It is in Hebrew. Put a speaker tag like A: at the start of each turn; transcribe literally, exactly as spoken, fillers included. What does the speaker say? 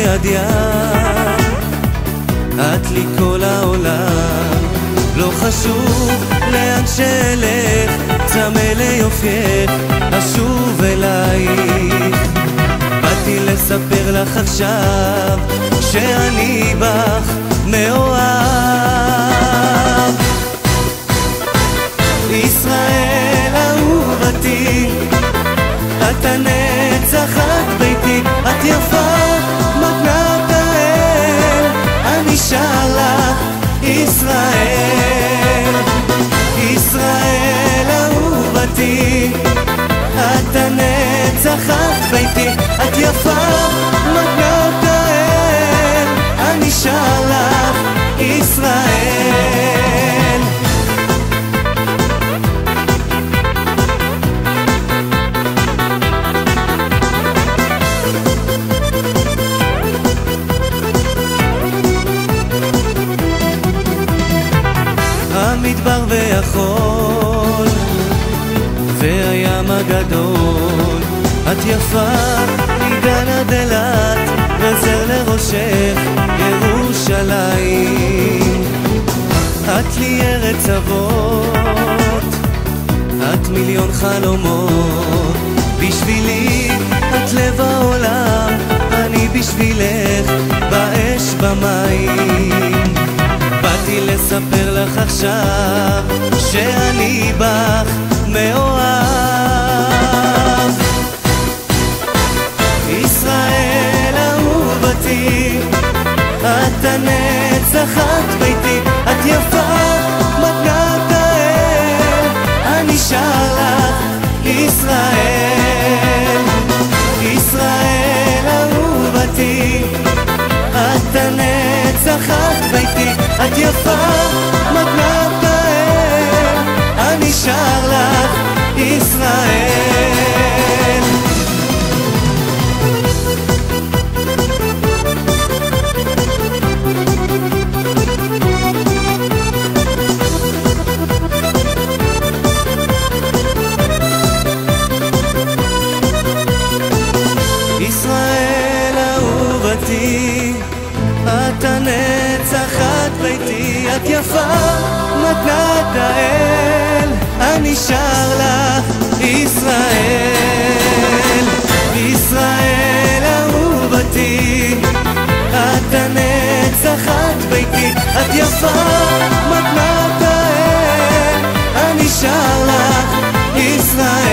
A: יד יד, את לי כל העולם. לא חשוב לאן שאלך, צמא ליופייך, אשוב אלייך. באתי לספר לך עכשיו שאני בך מאוהב. ישראל אהובתי, את הנצח, את ביתי, את יפה מתנת האל, אני שר לך ישראל. ישראל אהובתי, את הנצח, את ביתי, את יפה מתנת האל, אני שר לך ישראל. המדבר והחול והים הגדול, את יפה מדן עד אילת, נזר לראשך ירושלים. את לי ארץ אבות, את מיליון חלומות, בשבילי את לב העולם, אני בשבילך באש במים. באתי לספר לך עכשיו שאני בך מאוהב. ישראל אהובתי, את הנצח, את ביתי, את יפה מתנת האל, אני שר לך ישראל. ישראל אהובתי, את הנצח, את ביתי, את יפה מתנת האל, אני שר לך ישראל. ישראל אהובתי, את הנצח, את ביתי, את יפה מתנת האל, אני שר לך ישראל. ישראל אהובתי, את הנצח, את ביתי, את יפה מתנת האל, אני שר לך ישראל.